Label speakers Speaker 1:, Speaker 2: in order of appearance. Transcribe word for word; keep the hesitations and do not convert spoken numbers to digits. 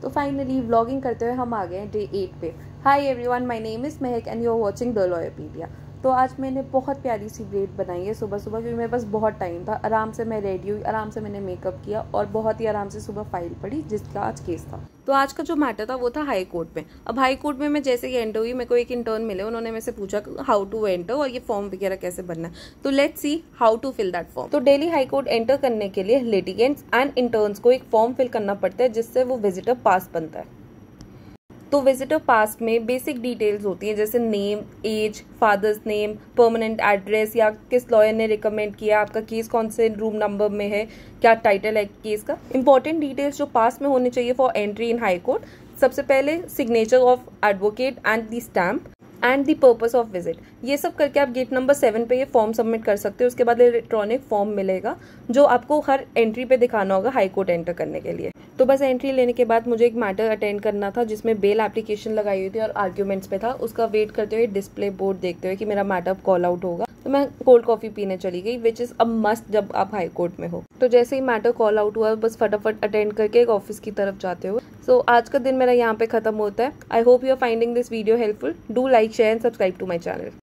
Speaker 1: तो finally vlogging करते हुए हम आ गए हैं डे एट पे। Hi everyone, my name is Mehak and you are watching the Lawyerpedia. तो आज मैंने बहुत प्यारी सी ब्रेड बनाई है सुबह सुबह, क्योंकि मेरे पास बहुत टाइम था। आराम से मैं रेडी हुई, आराम से मैंने मेकअप किया और बहुत ही आराम से सुबह फाइल पढ़ी जिसका आज केस था। तो आज का जो मैटर था वो था हाई कोर्ट में। अब हाई कोर्ट में मैं जैसे ही एंटर हुई, मेरे को एक इंटर्न मिले, उन्होंने मेरे से पूछा हाउ टू एंटर और ये फॉर्म वगैरह कैसे भरना है। तो let's see how to fill that form. तो डेली हाई कोर्ट एंटर करने के लिए लिटिगेंट्स एंड इंटर्न्स को एक फॉर्म फिल करना पड़ता है जिससे वो विजिटर पास बनता है। तो विजिटर पास में बेसिक डिटेल्स होती हैं, जैसे name, age, father's name, permanent address या किस लॉयर ने रिकमेंड किया, आपका केस कौन से रूम नंबर में है, क्या टाइटल है केस का। इंपॉर्टेंट डिटेल्स जो पास में होने चाहिए for entry in high court, सबसे पहले signature of advocate and the stamp and the purpose of visit. ये सब करके आप गेट नंबर सेवन पे ये फॉर्म सबमिट कर सकते हो। उसके बाद इलेक्ट्रॉनिक फॉर्म मिलेगा जो आपको हर एंट्री पे दिखाना होगा हाई कोर्ट एंटर करने के लिए। तो बस एंट्री लेने के बाद मुझे एक मैटर अटेंड करना था जिसमें बेल एप्लीकेशन लगाई हुई थी और आर्ग्यूमेंट्स पे था। उसका वेट करते हुए डिस्प्ले बोर्ड देखते हुए कि मेरा मैटर कॉल आउट होगा, तो मैं कोल्ड कॉफी पीने चली गई, विच इज अ मस्ट जब आप हाई कोर्ट में हो। तो जैसे ही मैटर कॉल आउट हुआ, बस फटाफट अटेंड करके एक ऑफिस की तरफ जाते हो। सो so, आज का दिन मेरा यहाँ पे खत्म होता है। I hope you are finding this video helpful. Do like, share and subscribe to my channel.